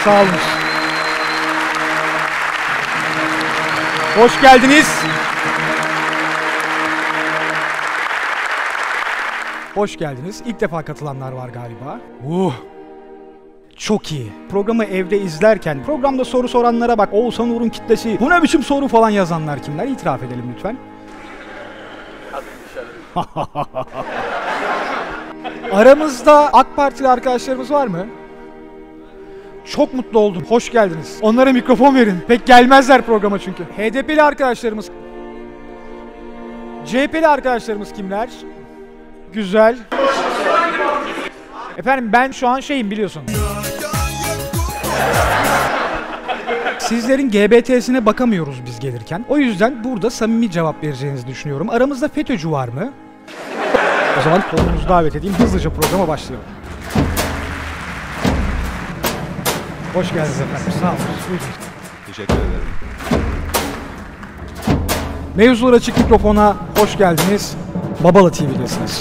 Sağ olun. Hoş geldiniz. Hoş geldiniz. İlk defa katılanlar var galiba. Çok iyi. Programı evde izlerken programda soru soranlara bak. Oğuzhan Uğur'un kitlesi. Bu ne biçim soru falan yazanlar kimler? İtiraf edelim lütfen. Aramızda AK Partili arkadaşlarımız var mı? Çok mutlu oldum. Hoş geldiniz. Onlara mikrofon verin. Pek gelmezler programa çünkü. HDP'li arkadaşlarımız. CHP'li arkadaşlarımız kimler? Güzel. Efendim ben şu an şeyim biliyorsun. Sizlerin GBT'sine bakamıyoruz biz gelirken. O yüzden burada samimi cevap vereceğinizi düşünüyorum. Aramızda FETÖ'cü var mı? O zaman konuğumuzu davet edeyim. Hızlıca programa başlayalım. Hoş geldiniz efendim. Sağ olun. Teşekkür ederim. Mevzular Açık Mikrofon'a hoş geldiniz. Babala TV'desiniz.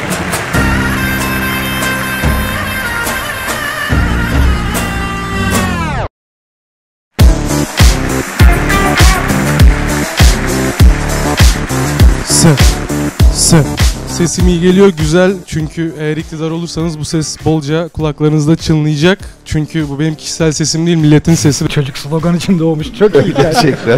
Sesim iyi geliyor, güzel. Çünkü eğer iktidar olursanız bu ses bolca kulaklarınızda çınlayacak. Çünkü bu benim kişisel sesim değil, milletin sesi. Çocuk slogan için doğmuş. Çok iyi gerçekten.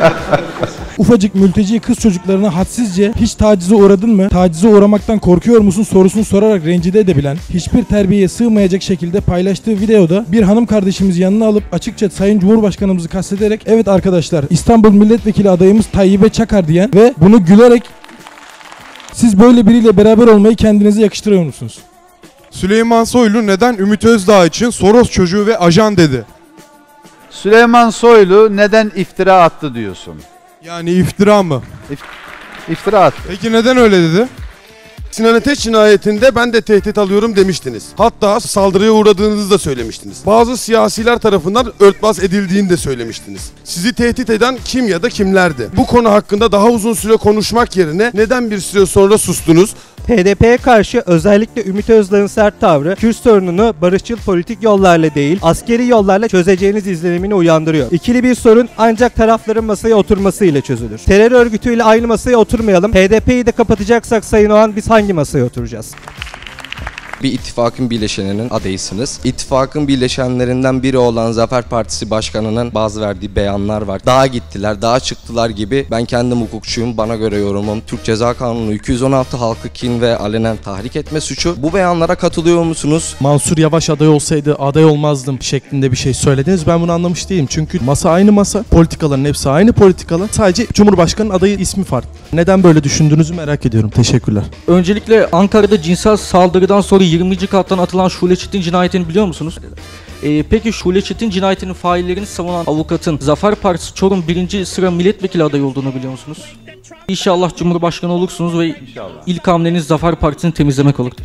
Ufacık mülteci kız çocuklarına hadsizce hiç tacize uğradın mı? Tacize uğramaktan korkuyor musun sorusunu sorarak rencide edebilen, hiçbir terbiyeye sığmayacak şekilde paylaştığı videoda bir hanım kardeşimizi yanına alıp açıkça Sayın Cumhurbaşkanımızı kastederek evet arkadaşlar İstanbul Milletvekili adayımız Tayyip'e Çakar diyen ve bunu gülerek siz böyle biriyle beraber olmayı kendinize yakıştırıyor musunuz? Süleyman Soylu neden Ümit Özdağ için Soros çocuğu ve ajan dedi? Süleyman Soylu neden iftira attı diyorsun? Yani iftira mı? İftira attı. Peki neden öyle dedi? Sinan Ateş cinayetinde ben de tehdit alıyorum demiştiniz. Hatta saldırıya uğradığınızı da söylemiştiniz. Bazı siyasiler tarafından örtbas edildiğini de söylemiştiniz. Sizi tehdit eden kim ya da kimlerdi? Bu konu hakkında daha uzun süre konuşmak yerine neden bir süre sonra sustunuz? HDP'ye karşı özellikle Ümit Özdağ'ın sert tavrı, Kürt sorununu barışçıl politik yollarla değil, askeri yollarla çözeceğiniz izlenimini uyandırıyor. İkili bir sorun ancak tarafların masaya oturmasıyla çözülür. Terör örgütüyle aynı masaya oturmayalım. HDP'yi de kapatacaksak Sayın Oğan biz hangi masaya oturacağız? Bir ittifakın bileşeninin adayısınız. İttifakın bileşenlerinden biri olan Zafer Partisi Başkanı'nın bazı verdiği beyanlar var. Dağa gittiler, dağa çıktılar gibi. Ben kendim hukukçuyum, bana göre yorumum. Türk Ceza Kanunu 216 halkı kin ve alenen tahrik etme suçu. Bu beyanlara katılıyor musunuz? Mansur Yavaş aday olsaydı aday olmazdım şeklinde bir şey söylediniz. Ben bunu anlamış değilim. Çünkü masa aynı masa, politikaların hepsi aynı politikalar. Sadece Cumhurbaşkanı'nın adayı ismi farklı. Neden böyle düşündüğünüzü merak ediyorum. Teşekkürler. Öncelikle Ankara'da cinsel saldırıdan sonra 20. kattan atılan Şule Çetin cinayetini biliyor musunuz? Peki Şule Çetin cinayetinin faillerini savunan avukatın Zafer Partisi Çorum 1. sıra milletvekili adayı olduğunu biliyor musunuz? İnşallah Cumhurbaşkanı olursunuz ve ilk hamleniz Zafer Partisi'ni temizlemek olur.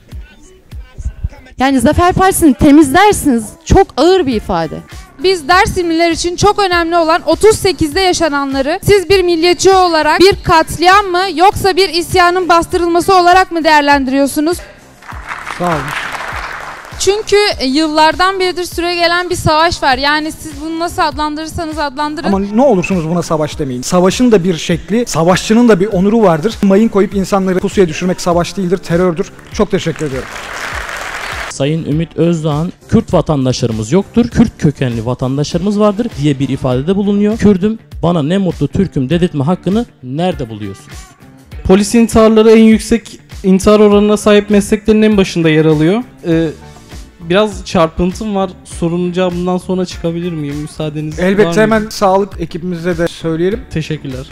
Yani Zafer Partisi'ni temizlersiniz. Çok ağır bir ifade. Biz Dersimliler için çok önemli olan 38'de yaşananları siz bir milliyetçi olarak bir katliam mı yoksa bir isyanın bastırılması olarak mı değerlendiriyorsunuz? Sağ olun. Çünkü yıllardan beridir süregelen bir savaş var. Yani siz bunu nasıl adlandırırsanız adlandırın. Ama ne olursunuz buna savaş demeyin. Savaşın da bir şekli, savaşçının da bir onuru vardır. Mayın koyup insanları pusuya düşürmek savaş değildir, terördür. Çok teşekkür ediyorum. Sayın Ümit Özdağ'ın Kürt vatandaşlarımız yoktur, Kürt kökenli vatandaşlarımız vardır diye bir ifadede bulunuyor. Kürdüm, bana ne mutlu Türk'üm dedirtme hakkını nerede buluyorsunuz? Polis intiharları en yüksek intihar oranına sahip mesleklerin en başında yer alıyor. Biraz çarpıntım var. Sorunun cevabından sonra çıkabilir miyim? Müsaadeniz var mı? Elbette hemen sağlık ekibimize de söyleyelim. Teşekkürler.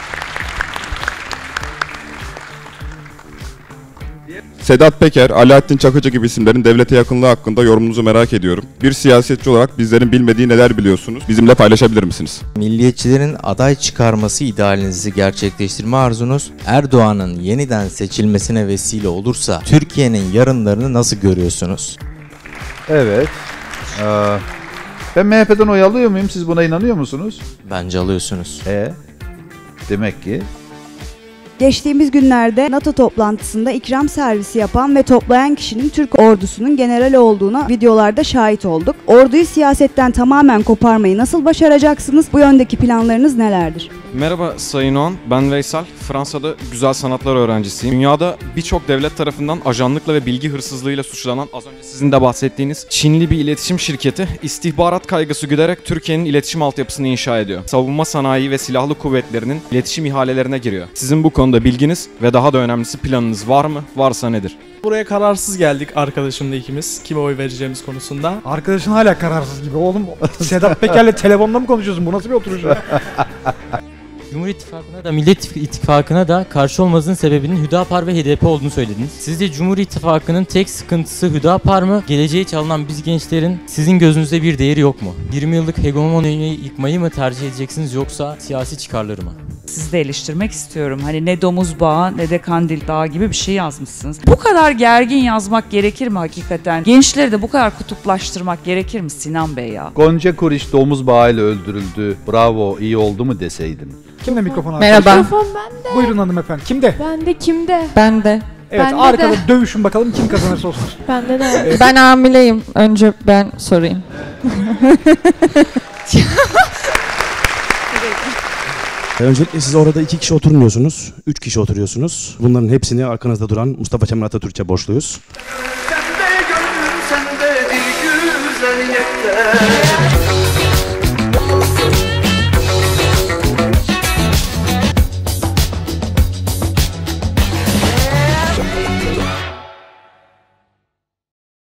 Sedat Peker, Alaaddin Çakıcı gibi isimlerin devlete yakınlığı hakkında yorumunuzu merak ediyorum. Bir siyasetçi olarak bizlerin bilmediği neler biliyorsunuz? Bizimle paylaşabilir misiniz? Milliyetçilerin aday çıkarması idealinizi gerçekleştirme arzunuz Erdoğan'ın yeniden seçilmesine vesile olursa Türkiye'nin yarınlarını nasıl görüyorsunuz? Evet. Ben MHP'den oy alıyor muyum? Siz buna inanıyor musunuz? Bence alıyorsunuz. Demek ki Geçtiğimiz günlerde NATO toplantısında ikram servisi yapan ve toplayan kişinin Türk ordusunun generali olduğuna videolarda şahit olduk. Orduyu siyasetten tamamen koparmayı nasıl başaracaksınız? Bu yöndeki planlarınız nelerdir? Merhaba Sayın Oğan, ben Veysel. Fransa'da güzel sanatlar öğrencisiyim. Dünyada birçok devlet tarafından ajanlıkla ve bilgi hırsızlığıyla suçlanan, az önce sizin de bahsettiğiniz Çinli bir iletişim şirketi istihbarat kaygısı güderek Türkiye'nin iletişim altyapısını inşa ediyor. Savunma sanayi ve silahlı kuvvetlerinin iletişim ihalelerine giriyor. Sizin bu konuda bilginiz ve daha da önemlisi planınız var mı? Varsa nedir? Buraya kararsız geldik arkadaşımla ikimiz. Kime oy vereceğimiz konusunda. Arkadaşın hala kararsız gibi. Oğlum Sedat Peker'le telefonda mı konuşuyorsun? Bu nasıl bir oturuş ya? Cumhur İttifakı'na da Millet İttifakı'na da karşı olmanızın sebebinin Hüdapar ve HDP olduğunu söylediniz. Sizce Cumhur İttifakı'nın tek sıkıntısı Hüdapar mı? Geleceği çalınan biz gençlerin sizin gözünüzde bir değeri yok mu? 20 yıllık hegemonyayı yıkmayı mı tercih edeceksiniz yoksa siyasi çıkarları mı? Sizi de eleştirmek istiyorum. Hani ne domuz bağı ne de kandil dağı gibi bir şey yazmışsınız. Bu kadar gergin yazmak gerekir mi hakikaten? Gençleri de bu kadar kutuplaştırmak gerekir mi Sinan Bey ya? Gonca Kuriş domuz bağıyla öldürüldü. Bravo, iyi oldu mu deseydin. Kimde mikrofon? Merhaba. Mikrofon bende. Buyurun hanımefendi. Kimde? Bende kimde? Ben de. Evet, Bende arkada de. dövüşün bakalım kim kazanırsa olsun. Bende de. Ben hamileyim. Önce ben sorayım. Öncelikle siz orada 2 kişi oturmuyorsunuz, 3 kişi oturuyorsunuz. Bunların hepsini arkanızda duran Mustafa Kemal Atatürk'e borçluyuz. Sende gönlüm sende bir güzel yeter.